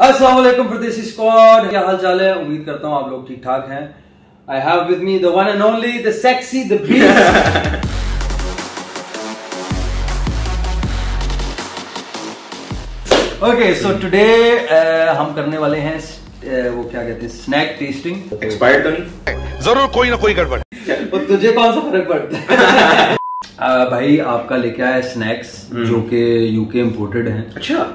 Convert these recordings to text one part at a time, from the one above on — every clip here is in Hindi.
अस्सलाम वालेकुम परदेसी स्क्वाड, क्या हाल चाल है। उम्मीद करता हूँ आप लोग ठीक ठाक हैं। I have with me the one and only, the sexy, the beast. Okay, so today हम करने वाले हैं वो क्या कहते हैं, स्नैक टेस्टिंग। एक्सपायर्ड तो नहीं? जरूर कोई ना कोई गड़बड़। और तुझे कौन सा फर्क पड़ता है? भाई आपका लेके आया स्नैक्स जो कि यूके इम्पोर्टेड हैं। अच्छा,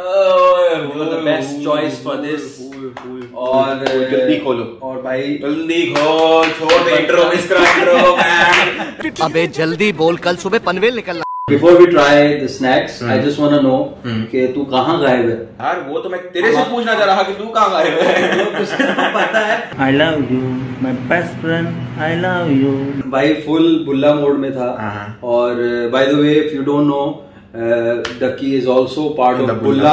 बेस्ट चॉइस फॉर दिस। और जल्दी खोलो। और भाई जल्दी खोल, छोड़ दे इंट्रो, मिस करा इंट्रो मैन। अबे जल्दी बोल, कल सुबह पनवेल निकलना। Before we try the snacks, I just wanna know कि तू कहाँ गायब है? यार वो तो मैं तेरे से पूछना चाह रहा कि तू कहाँ गायब है। तुझे तो पता है। I love you, my best friend. I love you. भाई फुल बुल्ला मोड में था। और by the way, if you don't know, Ducky is also part of Bulla.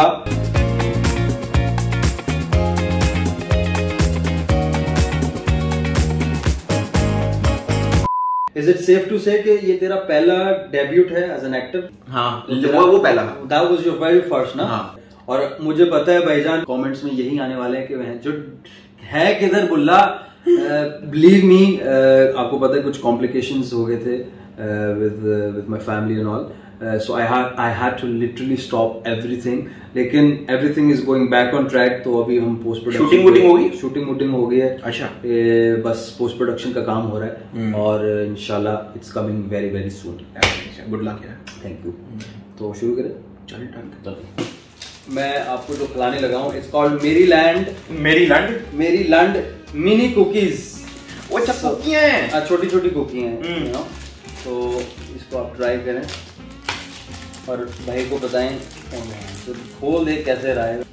Is it safe to say कि ये तेरा पहला डेब्यूट है एज एन एक्टर? हाँ, वो पहला। That was your very first ना? हाँ। और मुझे पता है भाईजान कमेंट्स में यही आने वाले हैं कि वह जो है किधर बुल्ला। बिलीव मी, आपको पता है कुछ कॉम्प्लिकेशंस हो गए थे with my family and all. So I had to literally stop everything. लेकिन everything is going back on track. तो अभी हम पोस्ट प्रोडक्शन शूटिंग वूटिंग हो गई है। अच्छा, बस पोस्ट प्रोडक्शन का काम हो रहा है और इंशाल्लाह it's coming very very soon. Good luck यार। Thank you. तो शुरू करें? चल। मैं आपको जो खिलाने लगा हूँ, it's called Maryland mini cookies. वो अच्छा कुकियां हैं, छोटी छोटी कुकियां हैं। तो इसको आप ट्राई करें और भाई को बताएं तो खोल दे कैसे रहा है।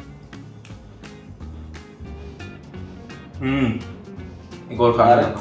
एक और खा रहा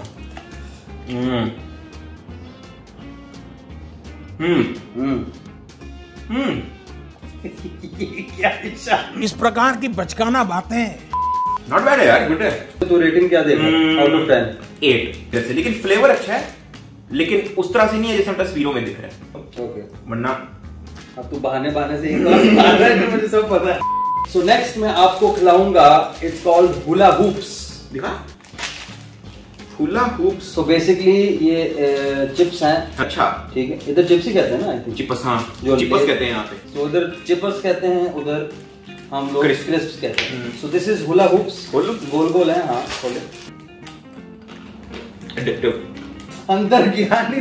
इस प्रकार की बचकाना बातें नॉट बैड है यार, गुड है। तो रेटिंग क्या देगा आउट ऑफ 10? 8 जैसे, लेकिन फ्लेवर अच्छा है, लेकिन उस तरह से नहीं है जैसे हम तस्वीरों में दिख रहा है। ओके, वरना अब तू बहाने से एक बार खा रहा है, मुझे सब पता है। सो नेक्स्ट मैं आपको खिलाऊंगा, इट्स कॉल्ड हुला हूप्स। दिखा, हुला हूप्स। सो बेसिकली ये चिप्स हैं। अच्छा, ठीक है। इधर चिप्स ही कहते हैं ना, आई थिंक। चिप्स, हाँ चिप्स कहते हैं यहाँ पे। तो उधर चिप्स कहते हैं, उधर हम लोग क्रिस्प्स कहते हैं। So this is hula hoops. गोल गोल है। हाँ खोले। एडिक्टिव अंदर गया नहीं।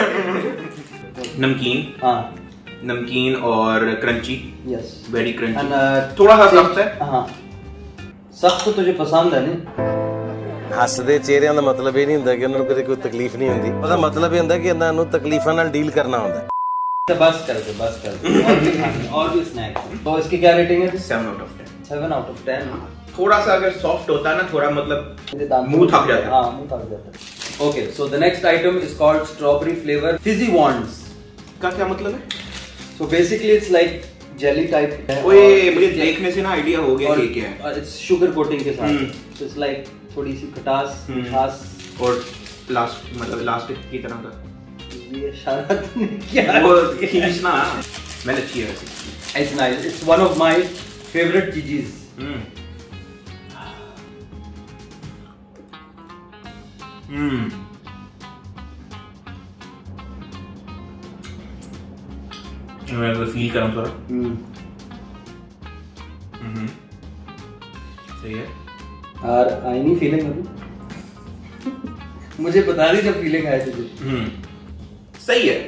नमकीन, हाँ नमकीन और क्रंची। Yes, very crunchy. थोड़ा सा सख्त है। हाँ, सख्त तो तुझे पसंद है नहीं। हसदे चेहरिਆਂ ਦਾ ਮਤਲਬ ਇਹ ਨਹੀਂ ਹੁੰਦਾ ਕਿ ਉਹਨਾਂ ਨੂੰ ਕਦੇ ਕੋਈ ਤਕਲੀਫ ਨਹੀਂ ਹੁੰਦੀ। ਉਹਦਾ ਮਤਲਬ ਇਹ ਹੁੰਦਾ ਕਿ ਇਹਨਾਂ ਨੂੰ ਤਕਲੀਫਾਂ ਨਾਲ ਡੀਲ ਕਰਨਾ ਹੁੰਦਾ ਹੈ। बस कर दे। और भी स्नैक्स। तो इसकी क्या रेटिंग है? 7 out of 10। 7 out of 10। थोड़ा सा अगर सॉफ्ट होता ना, थोड़ा मतलब मुंह थक जाता है। हाँ, मुंह थक जाता है। Okay, so the next item is called strawberry flavour fizzy wands. का क्या मतलब है? So basically it's like jelly type है। ओए, मुझे देखने से ना आइडिया हो गया कि क्या है। इट्स शुगर कोटिंग के साथ। सो इट्स लाइक थोड़ी सी खटास, मिठास और लास्ट मतलब इलास्टिक की तरह का। ये शरारत नहीं किया, वो खींचना मैंने अच्छी है वैसे। It's nice, it's one of my favourite चीजेस। मैं तो फील कर रहा हूँ थोड़ा। सही है यार, आई नहीं फीलिंग अभी। मुझे बता दी जब फीलिंग आए तुझे। सही है।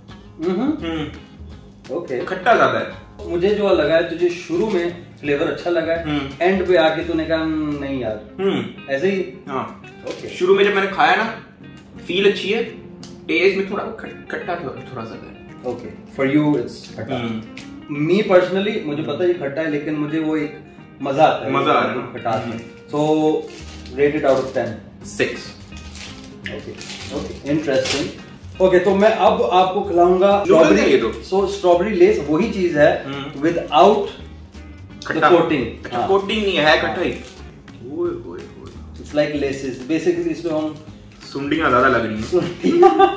ओके, खट्टा ज्यादा है। मुझे जो लगा है तुझे शुरू में फ्लेवर अच्छा लगा है, एंड पे आके तूने कहा नहीं यार ऐसे ही। हाँ ओके, शुरू में जब मैंने खाया ना, फील अच्छी है, टेस्ट में थोड़ा खट्टा थोड़ा सा है। ओके, फॉर यू इट्स खट्टा। मी पर्सनली मुझे पता है ये खट्टा है, लेकिन मुझे वो एक मजा आता है, मजा आ रहा है खटास में। So rated out of 10 6। Okay, interesting. Okay, तो मैं अब आपको खिलाऊंगा स्ट्रॉबेरी। सो स्ट्रॉबेरी लेस वही चीज है विदाउट कोटिंग। कोटिंग नहीं है, खट्टा ही। It's like laces basically. इसमें हम सुंडियां ज्यादा लग रही हैं।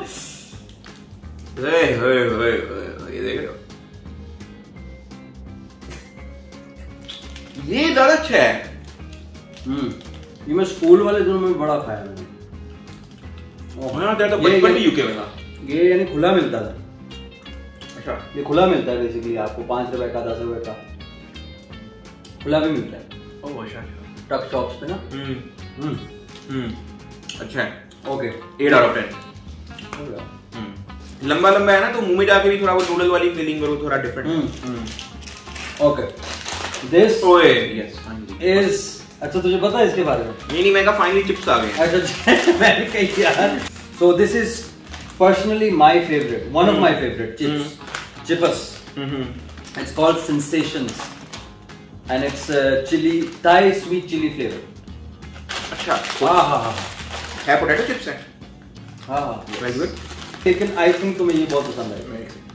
ये देख रहे हो? ये ज्यादा अच्छा है। ये मैं स्कूल वाले दिनों में बड़ा खाया मैंने। हाँ तो बचपन में यूके में था ये, यानी खुला मिलता था। अच्छा ये खुला मिलता है बेसिकली आपको 5 रुपए का 10 रुपए का खुला भी मिलता है। ओह अच्छा टक शॉप्स पे ना। अच्छा है। Okay 8 out of 10। लंबा लंबा है ना तो मुंह में जाके भी थोड़ा वो नूडल वाली फीलिंग करो, थोड़ा डिफरेंट। ओके दिस ओए यस फाइनली इज, अच्छा तुझे पता है इसके बारे में? नहीं मैं कहा फाइनली चिप्स आ गए। अच्छा मैंने कही यार। So this is personally my favourite, one of my favourite chips. It's called sensations and it's chilli Thai sweet chilli flavour. अच्छा हाँ है पोटैटो चिप्स है। हाँ वेरी गुड। लेकिन आई थिंक तुम्हें ये बहुत पसंद आएगा।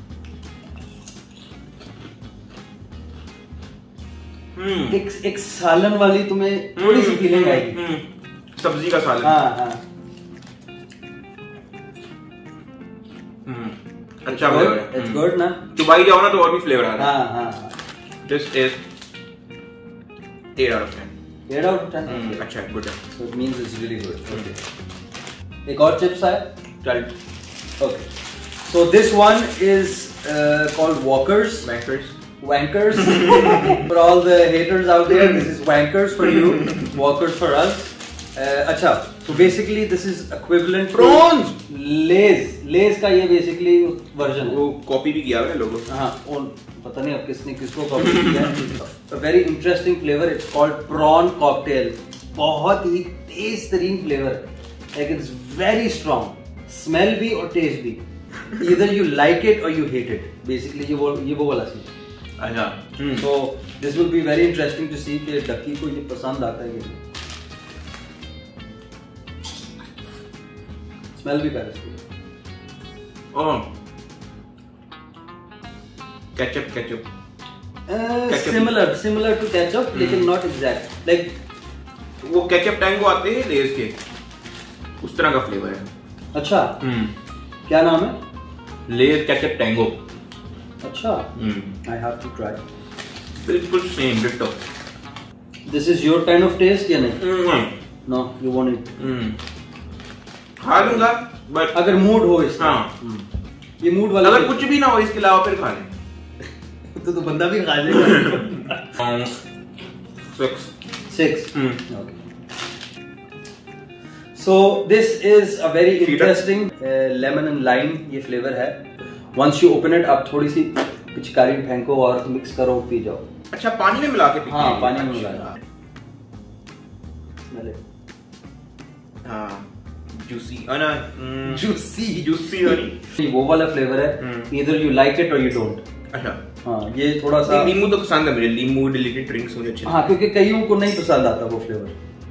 एक सालन वाली तुम्हें थोड़ी सी फीलिंग आएगी, सब्जी का सालन। हाँ अच्छा फ्लेवर है। इट्स गुड ना। दुबई जाओ ना तो और भी फ्लेवर आ रहा है। हाँ this is 8 out of 10। 8 out of 10। अच्छा है, गुड है। So it means it's really good. Okay. एक और चिप्स है। चल Okay. So this one is called Walkers. Wankers. For all the haters out there, this is Wankers for you, Walkers for us. अच्छा, so basically this is equivalent Prawns. to Lay's का ये basically वर्जन है। वो कॉपी भी किया हुआ है लोगों। हाँ, और पता नहीं अब किसने किसको कॉपी किया है। A very interesting flavor. It's called prawn cocktail. बहुत ही तेज तरीन फ्लेवर है। Like it's very strong. Smell भी और taste भी। Either you like it or you hate it. Basically ये वो वाला सीन। अच्छा। So this will be very interesting to see कि डक्की को ये पसंद आता है कि नहीं। Smell भी कर इसकी। Oh ketchup Similar to ketchup, लेकिन not exact. Like वो केचप टैंगो आते हैं लेज के, उस तरह का फ्लेवर है। अच्छा क्या नाम है? Lay's ketchup tango. अच्छा I have to try. बिल्कुल same ditto. This is your kind of taste या नहीं? No, you want it. खा लूंगा बट अगर मूड हो इसका। हाँ ये मूड वाला। अगर कुछ भी ना हो इसके अलावा फिर खा लें तो बंदा भी खा लेगा। 6. Okay. So this is a very interesting lemon and lime ये flavor है। Once you open it, आप थोड़ी सी पिचकारी फेंको और मिक्स करो पी जाओ। अच्छा पानी में मिला के पीते हैं? हाँ पानी में मिला। हाँ जूसी ना जूसी हनी वो वाला फ्लेवर है। Either you like it or you don't. अच्छा हाँ ये थोड़ा सा नींबू तो पसंद है मुझे, नींबू डिलीटेड ड्रिंक्स मुझे अच्छे। हाँ क्योंकि कईयों को नहीं पसंद आता वो फ्लेवर।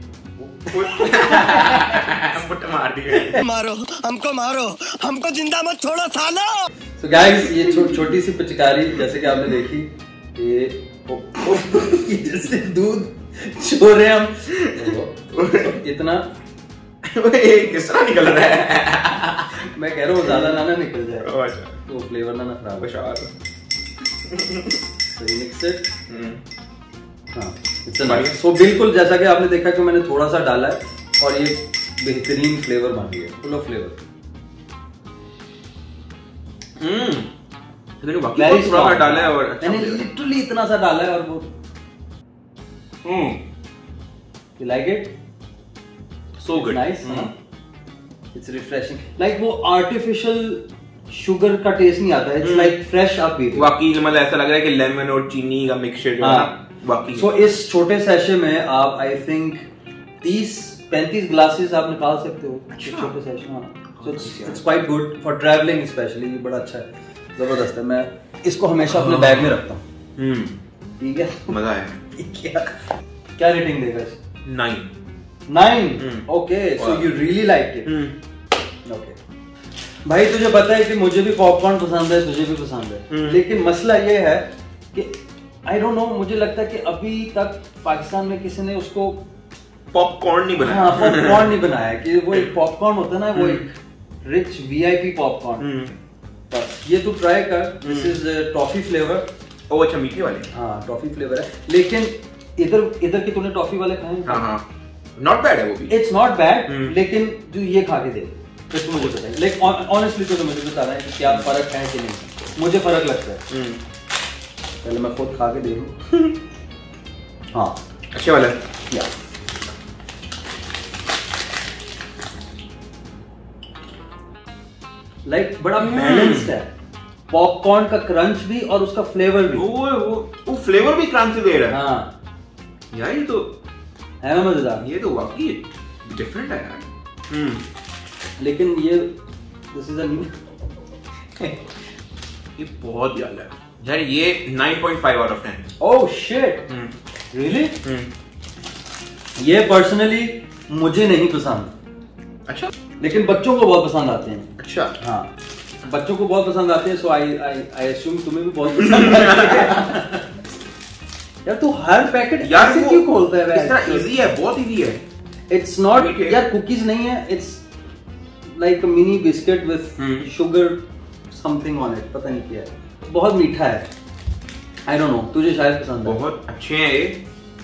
मार दिया। मारो हमको जिंदा मत छोड़ो सालो। So guys ये छोटी सी पिचकारी जैसे कि आपने देखी ये जैसे दूध छोड़ रहे हम इतना किस तरह निकल रहा है? मैं कह रहा हूँ ज्यादा ना निकल जाए अच्छा तो फ्लेवर ना खराब हो। सो बिल्कुल जैसा कि आपने देखा कि मैंने थोड़ा सा डाला है और ये बेहतरीन फ्लेवर बन गया, फुल ऑफ फ्लेवर। थोड़ा डाला है और मैंने लिटरली इतना सा डाला है और वो you like it? So good. Nice. It's refreshing. Like वो artificial sugar का टेस्ट नहीं आता है। It's like fresh आप पी रहे हो। वाकई मतलब ऐसा लग रहा है कि लेमन और चीनी का मिक्सचर जो है ना वाकई। So इस छोटे सैशे में आप I think 30-35 ग्लासेस आप निकाल सकते हो। छोटे सैशे में। So it's quite good for traveling especially। ये बड़ा अच्छा है, जबरदस्त है। मैं इसको हमेशा अपने बैग में रखता हूँ। ठीक है, मजा आया। क्या रेटिंग देगा इस? 9. Okay, so you really liked it. Okay. भाई तुझे पता है कि मुझे भी पॉपकॉर्न पसंद है, तुझे भी पसंद है, लेकिन मसला ये है कि I don't know, मुझे लगता है कि अभी तक पाकिस्तान में किसी ने उसको पॉपकॉर्न नहीं बनाया। हाँ पॉपकॉर्न नहीं बनाया कि वो एक पॉपकॉर्न होता है ना, वो एक रिच VIP पॉपकॉर्न। बस ये तू ट्राई कर। This is toffee flavour. Oh अच्छा मीठे वाले। हाँ टॉफी फ्लेवर है, लेकिन इधर की तूने टॉफी वाले खाए? हाँ हाँ, नॉट बैड है वो भी। इट्स नॉट बैड, लेकिन तू ये खा के देख, फिर तू मुझे बताइए। लाइक ऑनेस्टली तो मुझे बता रहा है कि क्या फर्क है कि नहीं। मुझे फर्क लगता है। पहले मैं खुद खा के देखूं। हाँ अच्छे वाला है। या लाइक बड़ा बैलेंस्ड है, पॉपकॉर्न का क्रंच भी और उसका फ्लेवर भी। वो फ्लेवर भी क्रांति दे रहा है। हाँ यार ये तो है ना मजेदार। ये तो वाकई डिफरेंट है यार। लेकिन ये दिस इज अ न्यू ये बहुत ज्यादा है यार। ये 9.5 out of 10। Oh shit, really? ये पर्सनली मुझे नहीं पसंद। अच्छा, लेकिन बच्चों को बहुत पसंद आते हैं। अच्छा हाँ, बच्चों को बहुत पसंद आते हैं, सो आई अज्यूम तुम्हें भी बहुत पसंद आते हैं। यार तू हर पैकेट यार ऐसे क्यों खोलता है? इतना इजी है, बहुत इजी है। इट्स नॉट यार, कुकीज नहीं है, it's like a mini biscuit with sugar something on it, पता नहीं क्या है। बहुत मीठा है, आई डोंट नो, तुझे शायद पसंद है। बहुत अच्छे हैं ये,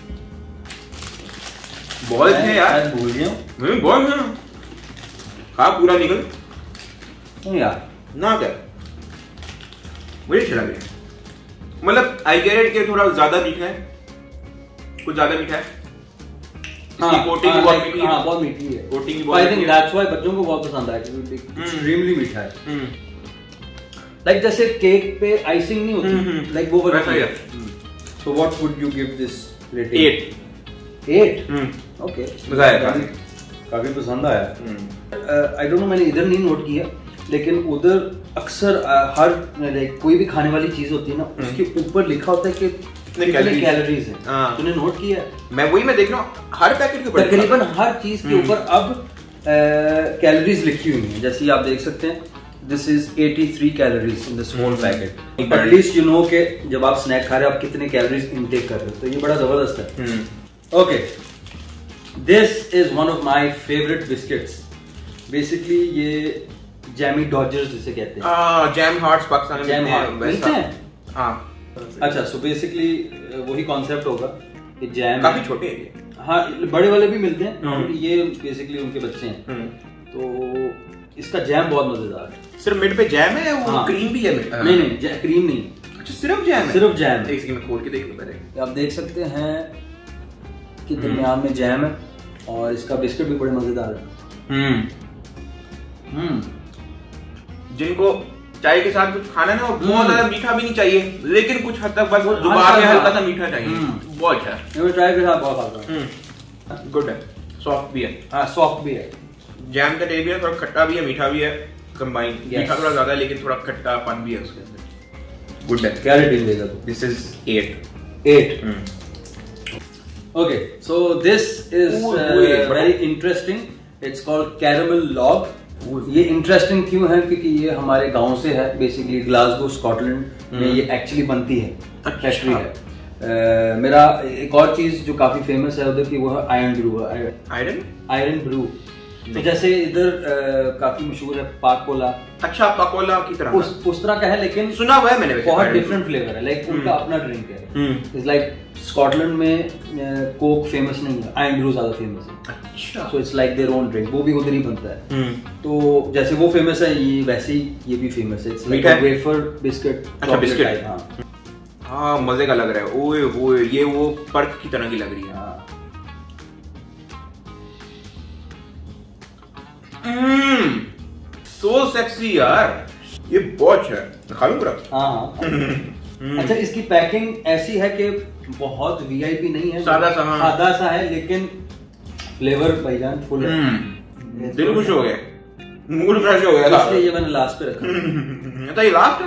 बहुत अच्छे हैं यार। भूल गया हूँ बहुत हैं। खा पूरा निकल यार ना, क्या मुझे अच्छा लग रहा है। मतलब आई गेट इट के थोड़ा ज्यादा मीठा है, कुछ ज्यादा मीठा है। इसकी कोटिंग बहुत मीठी है। हाँ बहुत मीठी है, कोटिंग बहुत आई थिंक दैट्स व्हाई बच्चों को बहुत पसंद आया, क्योंकि एक्सट्रीमली मीठा है। लाइक जैसे केक पे आइसिंग नहीं होती, लाइक वो वैसा ही है। So what would you give this rating? 8। Okay, मजा आया, काफी पसंद आया। आई डोंट नो, मैंने इधर नहीं नोट किया, लेकिन उधर अक्सर हर लाइक कोई भी खाने वाली चीज होती है ना, उसके ऊपर लिखा होता है कि कितने कैलोरीज है। तूने नोट किया? मैं देख रहा हूँ हर पैकेट के ऊपर, तकरीबन हर चीज के ऊपर अब कैलोरीज लिखी हुई है। जैसे आप देख सकते हैं, this is 83 calories in this whole packet. At least you know के जब आप स्नैक खा रहे हो आप कितने कैलोरीज इनटेक कर रहे हो, तो ये बड़ा जबरदस्त है। Okay, this is one of my favourite biscuits. Basically ये जैमी डॉजर्स जिसे कहते हैं। जैम हार्ट्स पाकिस्तान में जैम हार्ट वैसा। हाँ अच्छा, सो बेसिकली वही कॉन्सेप्ट होगा कि जैम काफी छोटे हैं ये। हाँ, बड़े वाले भी मिलते हैं, ये बेसिकली उनके बच्चे हैं। तो इसका जैम बहुत मजेदार है। सिर्फ मिड पे जैम है, वो क्रीम भी है? नहीं, क्रीम नहीं। अच्छा, सिर्फ जैम है? सिर्फ जैम है। इसकी मैं खोल के देख लूं पहले। आप देख सकते हैं कि दरमियान में जैम है, और इसका बिस्किट भी बड़े मजेदार है। जिनको चाय के साथ कुछ खाना ना, बहुत ज्यादा मीठा भी नहीं चाहिए, लेकिन कुछ हद तक बस जुबान में हल्का सा मीठा चाहिए। बहुत अच्छा है, मैं चाय के साथ बहुत खाता हूं। गुड है, सॉफ्ट भी है। हाँ, सॉफ्ट भी है। जैम का टेस्ट भी है, थोड़ा खट्टा भी है, मीठा भी है, कंबाइन। मीठा थोड़ा ज्यादा है, लेकिन थोड़ा खट्टापन भी है उसके अंदर। गुड है। क्या रेटिंग देगा तू? This is 8। Okay, so this is very interesting. It's called caramel log. ये इंटरेस्टिंग क्यों है? क्योंकि ये हमारे गांव से है, बेसिकली ग्लासगो स्कॉटलैंड में ये एक्चुअली बनती है, फैक्ट्री है। मेरा एक और चीज जो काफी फेमस है उधर की, वो है आयरन ब्रू। आयरन ब्रू तो जैसे इधर काफी मशहूर है पाकोला। अच्छा, पाकोला की तरह उस तरह का है, लेकिन सुना हुआ है मैंने, बहुत डिफरेंट फ्लेवर है। लाइक उनका अपना ड्रिंक है। इट्स लाइक स्कॉटलैंड में कोक फेमस नहीं है, आयरन ब्रू ज्यादा फेमस है। अच्छा, so it's like their own drink, वो भी उधर ही बनता है। तो जैसे वो फेमस है, ये वैसे ही ये भी फेमस है। It's like wafer biscuit. अच्छा, बिस्किट। हाँ, मजे का लग रहा है। ओए होए, ये वो पर्क की तरह की लग रही है। सो सेक्सी यार, ये बहुत अच्छा है। खा लूं पूरा? हाँ। अच्छा, इसकी पैकिंग ऐसी है कि बहुत वीआईपी नहीं है, सादा सा है, लेकिन फ्लेवर भाईजान फुल है। दिल खुश हो गया, मूड फ्रेश हो गया, इसलिए ये मैंने लास्ट पे रखा। अच्छा, ये लास्ट है?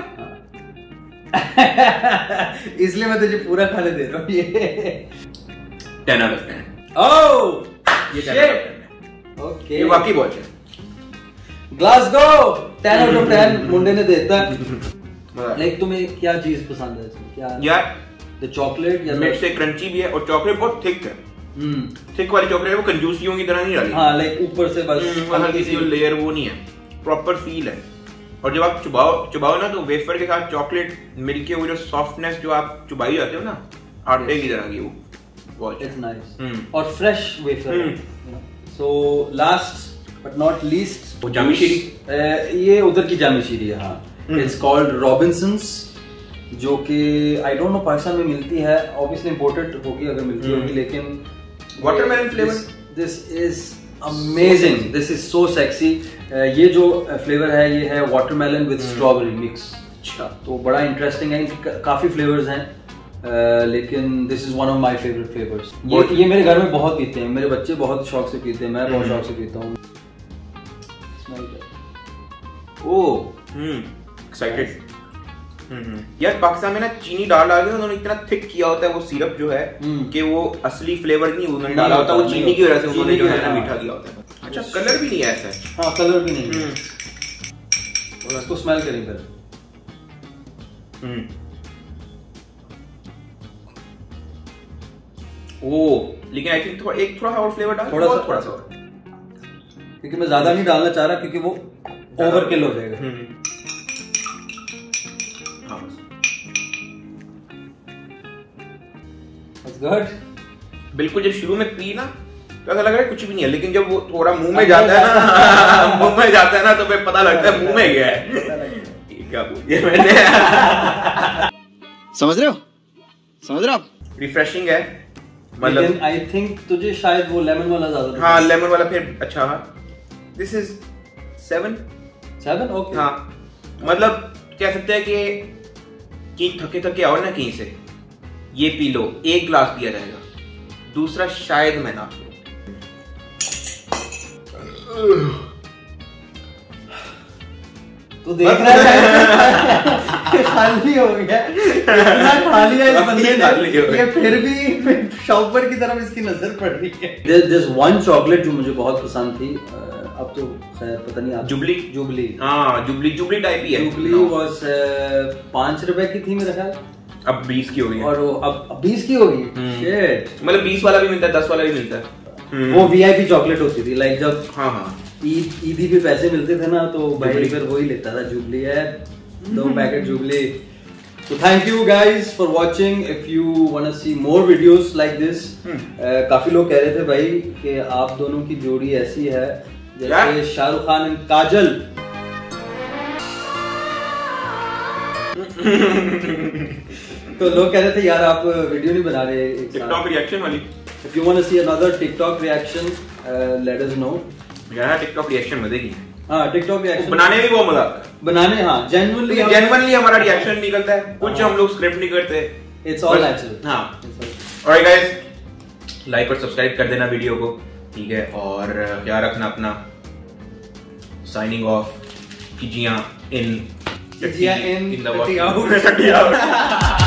इसलिए मैं तुझे पूरा खाने दे रहा हूँ। ये 10 out of 10। ओह, ये 10 out of 10 है। ओके, ये वाकई बहुत अच्छा है। ग्लासगो 10 out of 10 मुंडे ने देता है। लाइक तुम्हें क्या चीज पसंद है इसमें? क्या यार, द चॉकलेट या मिड से क्रंची भी है, और चॉकलेट बहुत थिक है। थिक वाली चॉकलेट है, वो कंजूसियों की तरह नहीं डाली। हाँ, लाइक ऊपर से बस हल्की सी लेयर, वो नहीं है, प्रॉपर फील है। और जब आप चुबाओ ना, तो वेफर के साथ चॉकलेट मिलके वो जो सॉफ्टनेस जो आप चुबाई जाते हो ना, आटे की तरह की, वो बहुत इट्स नाइस हम्म। और fresh wafer. So last but not least, वो जामी शीरी, ये उधर की जामी शीरी है। हाँ, इट्स कॉल्ड रॉबिन्सन्स, जो कि आई डोंट नो पाकिस्तान में मिलती है, ऑब्वियसली इंपोर्टेड होगी अगर मिलती होगी, लेकिन watermelon flavour. This is amazing, this is so sexy. ये जो फ्लेवर है ये है वाटरमेलन विद स्ट्रॉबेरी मिक्स। अच्छा, तो बड़ा इंटरेस्टिंग है, काफी फ्लेवर्स हैं, लेकिन this is one of my favourite flavours. ये मेरे घर में बहुत पीते हैं, मेरे बच्चे बहुत शौक से पीते हैं, मैं बहुत शौक से पीता हूँ। एक्साइटेड। यार पाकिस्तान में ना चीनी डाल के उन्होंने इतना थिक किया होता है वो सिरप जो है कि वो असली फ्लेवर नहीं उन्होंने डाला होता, वो चीनी की वजह से उन्होंने जो है ना मीठा किया होता है। अच्छा, कलर भी नहीं है ऐसा है। हाँ, कलर भी नहीं है। और इसको स्मेल करें फिर। लेकिन आई थिंक थोड़ा सा और फ्लेवर डाल, थोड़ा सा, क्योंकि मैं ज्यादा नहीं डालना चाह रहा, क्योंकि वो ओवरकिल हो जाएगा। हाँ, गुड। बिल्कुल, जब शुरू में पी ना तो ऐसा लग रहा है कुछ भी नहीं है, लेकिन जब वो थोड़ा मुंह में जाता है ना मुंह में जाता है ना तो फिर पता लगता है मुंह में गया है। क्या बोल दिया मैंने। समझ रहे हो आप? रिफ्रेशिंग है, मतलब आई थिंक तुझे शायद वो लेमन वाला ज्यादा। हाँ, लेमन वाला फिर अच्छा। This is 7 okay. हाँ, मतलब कह सकते हैं कि थके थके आओ ना कहीं से, ये पी लो, एक ग्लास पिया जाएगा, दूसरा शायद मैं ना पीऊं। तो देख रहा है खाली हो गया, इतना खा लिया इस बंदे ने, ये फिर भी शॉपर की तरफ इसकी नजर पड़ रही है। There's one chocolate जो मुझे बहुत पसंद थी, अब तो खैर पता नहीं आप। जुबली हाँ, जुबली टाइप ही है। जुबली वॉज 5 रुपए की थी मेरा ख्याल, अब 20 की हो गई, और अब 20 की होगी। शिट, मतलब 20 वाला भी मिलता है, 10 वाला भी मिलता है। वो वीआईपी चॉकलेट होती थी, लाइक जब हाँ ईदी पे पैसे मिलते थे ना, तो भाई फिर वही लेता था, जुबली है 2 packet Jubilee. So thank you guys for watching. If you wanna see more videos like this, काफी लोग कह रहे थे भाई कि आप दोनों की जोड़ी ऐसी है जैसे शाहरुख खान और काजल। तो लोग कह रहे थे यार आप वीडियो नहीं बना रहे एक साथ। टिकटॉक रिएक्शन वाली। If you wanna see another TikTok reaction, let us know. यार टिकटॉक रिएक्शन मजे की। हाँ, टिकटॉक रिएक्शन बनाने में बहुत मजा आता है। बनाने, हाँ, जेन्युइनली हमारा रिएक्शन निकलता है, कुछ हम लोग स्क्रिप्ट नहीं करते। It's all natural. हाँ, ऑलराइट गाइस, लाइक और सब्सक्राइब कर देना वीडियो को, ठीक है, और ख्याल रखना अपना। साइनिंग ऑफ, कीजिया इन कीजिया इन द